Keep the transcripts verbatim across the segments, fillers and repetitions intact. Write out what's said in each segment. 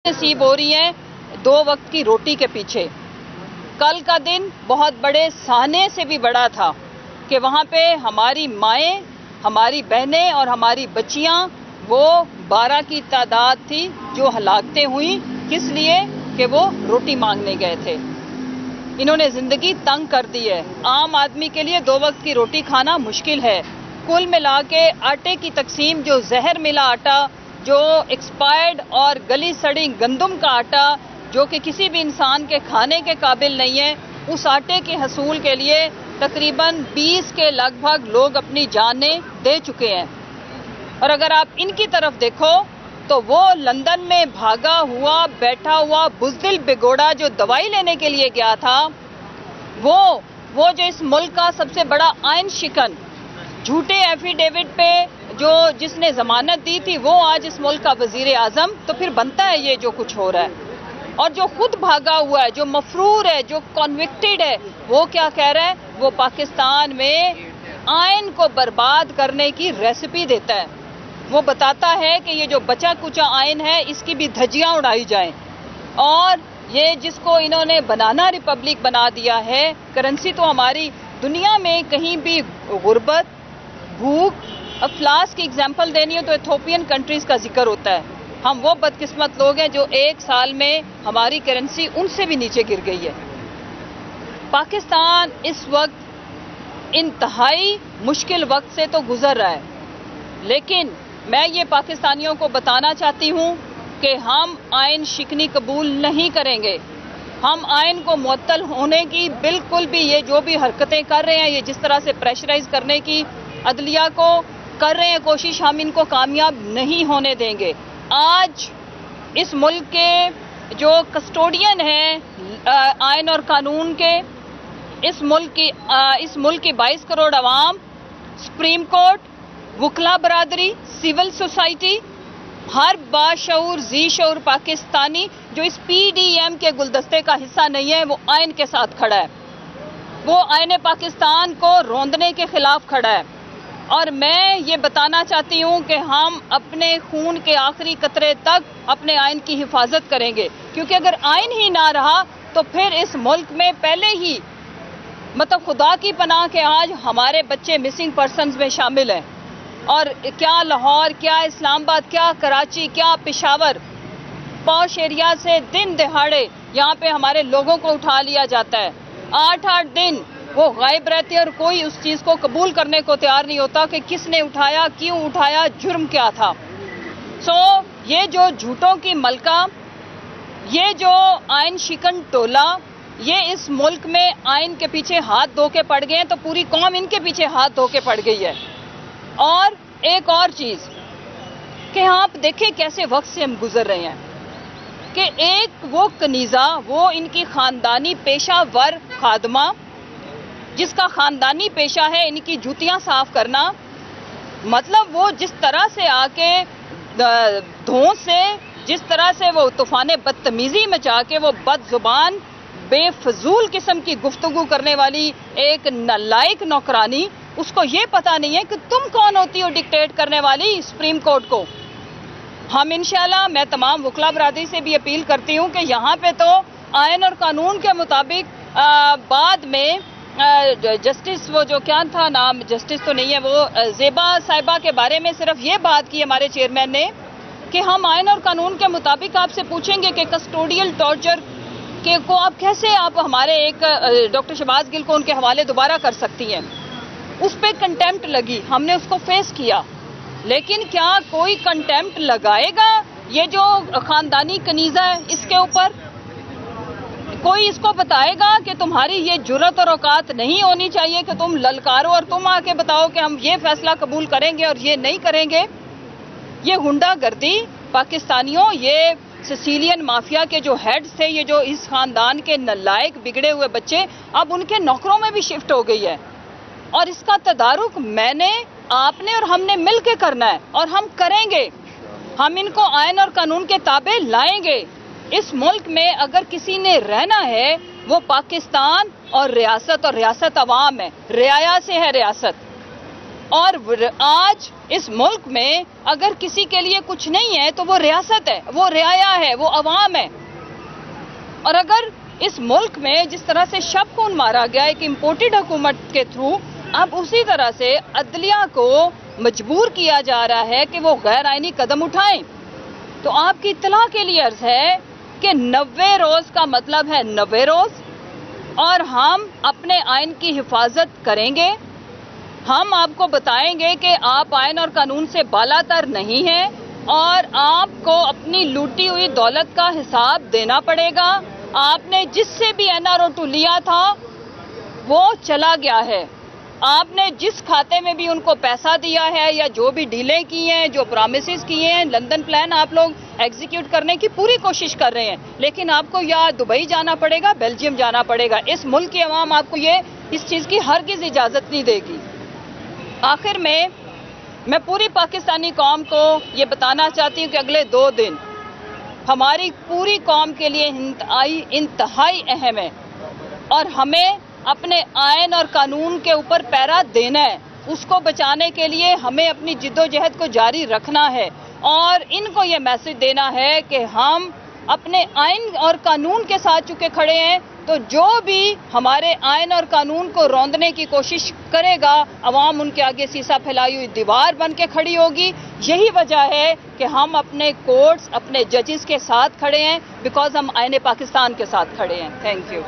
नसीब हो रही हैं दो वक्त की रोटी के पीछे। कल का दिन बहुत बड़े सहने से भी बड़ा था कि वहाँ पे हमारी माएँ, हमारी बहनें और हमारी बच्चियाँ वो बारह की तादाद थी जो हलाकतें हुई, किस लिए कि वो रोटी मांगने गए थे। इन्होंने ज़िंदगी तंग कर दी है। आम आदमी के लिए दो वक्त की रोटी खाना मुश्किल है। कुल मिला के आटे की तकसीम, जो जहर मिला आटा, जो एक्सपायर्ड और गली सड़ी गंदम का आटा जो कि किसी भी इंसान के खाने के काबिल नहीं है, उस आटे के हसूल के लिए तकरीबन बीस के लगभग लोग अपनी जानें दे चुके हैं। और अगर आप इनकी तरफ देखो तो वो लंदन में भागा हुआ बैठा हुआ बुज़दिल बिगोड़ा जो दवाई लेने के लिए गया था, वो वो जो इस मुल्क का सबसे बड़ा आयन शिकन, झूठे एफिडेविट पे जो जिसने जमानत दी थी, वो आज इस मुल्क का वजीर आजम, तो फिर बनता है ये जो कुछ हो रहा है। और जो खुद भागा हुआ है, जो मफरूर है, जो कॉन्विक्टेड है, वो क्या कह रहा है? वो पाकिस्तान में आयन को बर्बाद करने की रेसिपी देता है। वो बताता है कि ये जो बचा कुचा आयन है, इसकी भी धज्जियां उड़ाई जाएं। और ये जिसको इन्होंने बनाना रिपब्लिक बना दिया है, करेंसी तो हमारी दुनिया में कहीं भी गुर्बत, भूख, अफलास की एग्जाम्पल देनी हो तो इथोपियन कंट्रीज़ का जिक्र होता है। हम वो बदकिस्मत लोग हैं जो एक साल में हमारी करेंसी उनसे भी नीचे गिर गई है। पाकिस्तान इस वक्त इंतहाई मुश्किल वक्त से तो गुजर रहा है, लेकिन मैं ये पाकिस्तानियों को बताना चाहती हूँ कि हम आयन शिकनी कबूल नहीं करेंगे। हम आयन को मुअत्तल होने की बिल्कुल भी, ये जो भी हरकतें कर रहे हैं, ये जिस तरह से प्रेशराइज करने की अदलिया को कर रहे हैं कोशिश, हम इनको कामयाब नहीं होने देंगे। आज इस मुल्क के जो कस्टोडियन हैं आयन और कानून के, इस मुल्क की इस मुल्क की बाईस करोड़ अवाम, सुप्रीम कोर्ट, वकला बरादरी, सिविल सोसाइटी, हर बाशऊर जी शऊर पाकिस्तानी जो इस पी डी एम के गुलदस्ते का हिस्सा नहीं है, वो आयन के साथ खड़ा है। वो आयन पाकिस्तान को रौंदने के खिलाफ खड़ा है। और मैं ये बताना चाहती हूँ कि हम अपने खून के आखिरी कतरे तक अपने आयन की हिफाजत करेंगे, क्योंकि अगर आयन ही ना रहा तो फिर इस मुल्क में पहले ही मतलब खुदा की पनाह के आज हमारे बच्चे मिसिंग पर्सनस में शामिल हैं। और क्या लाहौर, क्या इस्लामाबाद, क्या कराची, क्या पेशावर, पॉश एरिया से दिन दहाड़े यहाँ पे हमारे लोगों को उठा लिया जाता है। आठ आठ दिन वो गायब रहते हैं और कोई उस चीज़ को कबूल करने को तैयार नहीं होता कि किसने उठाया, क्यों उठाया, जुर्म क्या था। सो so, ये जो झूठों की मलका, ये जो आयन शिकन टोला, ये इस मुल्क में आयन के पीछे हाथ धो के पड़ गए हैं, तो पूरी कौम इनके पीछे हाथ धो के पड़ गई है। और एक और चीज़ कि आप देखें कैसे वक्त से हम गुजर रहे हैं कि एक वो कनीज़ा, वो इनकी ख़ानदानी पेशावर खादमा, जिसका ख़ानदानी पेशा है इनकी जूतियाँ साफ़ करना, मतलब वो जिस तरह से आके धों से, जिस तरह से वो तूफ़ान बदतमीज़ी मचा के वो बदज़ुबान बेफजूल किस्म की गुफ्तगू करने वाली एक नालायक नौकरानी, उसको ये पता नहीं है कि तुम कौन होती हो डिक्टेट करने वाली सुप्रीम कोर्ट को। हम इंशाल्लाह, मैं तमाम वकला बरादरी से भी अपील करती हूँ कि यहाँ पे तो आयन और कानून के मुताबिक बाद में जस्टिस, वो जो क्या था नाम, जस्टिस तो नहीं है वो, ज़ेबा साहिबा के बारे में सिर्फ ये बात की हमारे चेयरमैन ने कि हम आयन और कानून के मुताबिक आपसे पूछेंगे कि कस्टोडियल टॉर्चर के को आप कैसे आप हमारे एक डॉक्टर शहबाज गिल को उनके हवाले दोबारा कर सकती हैं। उस पर कंटेम्प्ट लगी, हमने उसको फेस किया, लेकिन क्या कोई कंटेम्प्ट लगाएगा ये जो ख़ानदानी कनीज़ा है इसके ऊपर? कोई इसको बताएगा कि तुम्हारी ये जुर्रत और औकात नहीं होनी चाहिए कि तुम ललकारो और तुम आके बताओ कि हम ये फैसला कबूल करेंगे और ये नहीं करेंगे? ये गुंडागर्दी पाकिस्तानियों, ये सिसिलियन माफिया के जो हेड्स थे, ये जो इस खानदान के नालायक बिगड़े हुए बच्चे, अब उनके नौकरों में भी शिफ्ट हो गई है। और इसका तदारुक मैंने, आपने और हमने मिल के करना है, और हम करेंगे। हम इनको आयन और कानून के ताबे लाएंगे। इस मुल्क में अगर किसी ने रहना है वो पाकिस्तान और रियासत, और रियासत अवाम है, रियाया से है रियासत। اور آج اس ملک میں اگر کسی کے لیے کچھ نہیں ہے تو وہ ریاست ہے، وہ رعایا ہے، وہ عوام ہے. اور اگر اس ملک میں جس طرح سے شب خون مارا گیا ایک امپورٹڈ حکومت کے تھرو، اب اسی طرح سے عدلیہ کو مجبور کیا جا رہا ہے کہ وہ غیر آئینی قدم اٹھائیں. تو آپ کی اطلاع کے لیے عرض ہے کہ نوے روز کا مطلب ہے نوے روز، اور ہم اپنے آئین کی حفاظت کریں گے. ہم آپ کو بتائیں گے کہ آپ آئین اور قانون سے بالا تر نہیں ہیں اور آپ کو اپنی لوٹی ہوئی دولت کا حساب دینا پڑے گا. آپ نے جس سے بھی این آر او ٹو لیا تھا وہ چلا گیا ہے. آپ نے جس کھاتے میں بھی ان کو پیسہ دیا ہے یا جو بھی ڈیلیں کی ہیں، جو پرامیسز کیے ہیں، لندن پلان آپ لوگ ایگزیکیوٹ کرنے کی پوری کوشش کر رہے ہیں، لیکن آپ کو یا دبئی جانا پڑے گا، بیلجیم جانا پڑے گا. اس ملک کی عوام آپ کو یہ اس چیز کی ہرگز اجازت نہیں دے گی. آخر میں میں پوری پاکستانی قوم کو یہ بتانا چاہتی ہوں کہ اگلے دو دن ہماری پوری قوم کے لیے انتہائی انتہائی اہم ہے اور ہمیں اپنے آئین اور قانون کے اوپر پیرا دینا ہے. اس کو بچانے کے لیے ہمیں اپنی جد و جہد کو جاری رکھنا ہے اور ان کو یہ میسج دینا ہے کہ ہم اپنے آئین اور قانون کے ساتھ چکے کھڑے ہیں، تو جو بھی ہمارے آئین اور قانون کو روندنے کی کوشش کرے گا عوام ان کے آگے سیسا پھیلائی ہوئی دیوار بن کے کھڑی ہوگی. یہی وجہ ہے کہ ہم اپنے کورٹس، اپنے ججز کے ساتھ کھڑے ہیں، بیکاز ہم آئین پاکستان کے ساتھ کھڑے ہیں. Thank you.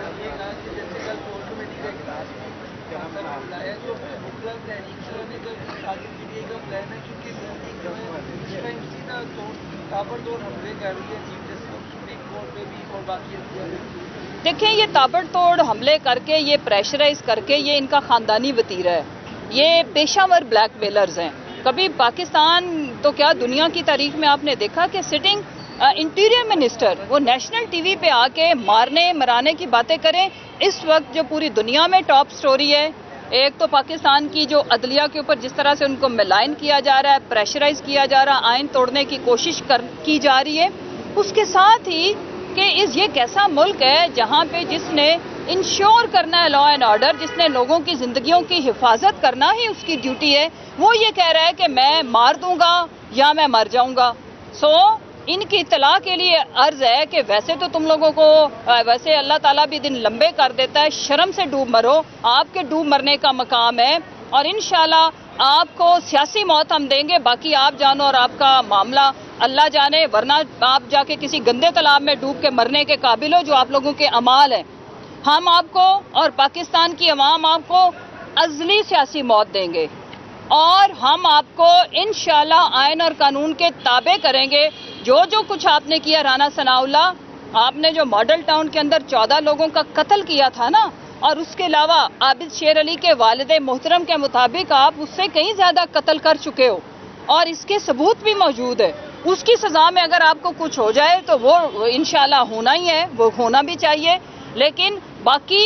دیکھیں، یہ تابڑ توڑ حملے کر کے، یہ پریشرائز کر کے، یہ ان کا خاندانی وتیرہ ہے. یہ پیشہ ور بلیک میلرز ہیں. کبھی پاکستان تو کیا دنیا کی تاریخ میں آپ نے دیکھا کہ سٹنگ انٹیریئر منسٹر وہ نیشنل ٹی وی پہ آ کے مارنے مرانے کی باتیں کریں. اس وقت جو پوری دنیا میں ٹاپ سٹوری ہے، ایک تو پاکستان کی جو عدلیہ کے اوپر جس طرح سے ان کو ملائن کیا جا رہا ہے، پریشرائز کیا جا رہا ہے، آئین توڑنے کی کوشش کر کی جا رہی ہے. اس کے ساتھ ہی کہ اس یہ کیسا ملک ہے جہاں پہ جس نے انشور کرنا ہے لا اینڈ آرڈر، جس نے لوگوں کی زندگیوں کی حفاظت کرنا ہی اس کی ڈیوٹی ہے، وہ یہ کہہ رہا ہے کہ میں مار دوں گا یا میں مر جاؤں گا. سو ان کی اطلاع کے لیے عرض ہے کہ ویسے تو تم لوگوں کو ویسے اللہ تعالیٰ بھی دن لمبے کر دیتا ہے، شرم سے ڈوب مرو. آپ کے ڈوب مرنے کا مقام ہے اور انشاءاللہ آپ کو سیاسی موت ہم دیں گے. باقی آپ جانو اور آپ کا معاملہ اللہ جانے، ورنہ آپ جا کے کسی گندے تالاب میں ڈوب کے مرنے کے قابل ہو جو آپ لوگوں کے اعمال ہیں. ہم آپ کو اور پاکستان کی عوام آپ کو ازلی سیاسی موت دیں گے اور ہم آپ کو انشاءاللہ آئین اور قانون کے تابع کریں گے. جو جو کچھ آپ نے کیا رانا ثناء اللہ، آپ نے جو ماڈل ٹاؤن کے اندر چودہ لوگوں کا قتل کیا تھا نا، اور اس کے علاوہ عابد شیر علی کے والد محترم کے مطابق آپ اس سے کہیں زیادہ قتل کر چکے ہو اور اس کے ثبوت بھی موجود ہے. اس کی سزا میں اگر آپ کو کچھ ہو جائے تو وہ انشاءاللہ ہونا ہی ہے، وہ ہونا بھی چاہیے. لیکن باقی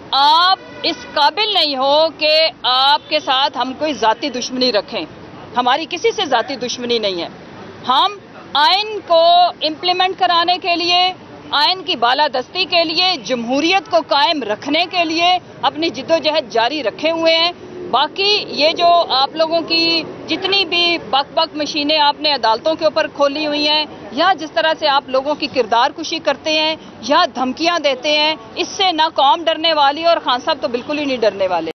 آپ اس قابل نہیں ہو کہ آپ کے ساتھ ہم کوئی ذاتی دشمنی رکھیں. ہماری کسی سے ذاتی دشمنی نہیں ہے. ہم آئین کو امپلیمنٹ کرانے کے لیے، آئین کی بالادستی کے لیے، جمہوریت کو قائم رکھنے کے لیے اپنی جد و جہد جاری رکھے ہوئے ہیں. باقی یہ جو آپ لوگوں کی جتنی بھی بک بک مشینیں آپ نے عدالتوں کے اوپر کھولی ہوئی ہیں یا جس طرح سے آپ لوگوں کی کردار کشی کرتے ہیں یا دھمکیاں دیتے ہیں، اس سے نہ قوم ڈرنے والی اور خان صاحب تو بالکل ہی نہیں ڈرنے والے.